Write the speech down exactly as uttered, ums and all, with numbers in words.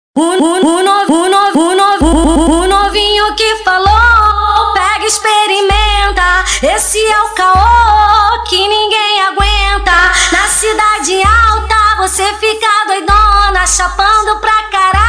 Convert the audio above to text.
O, o, o, novo, o, novo, o, novo, o novinho que falou, pega, experimenta, esse é o caô que ninguém aguenta. Na cidade alta você fica doidona, chapando pra caralho.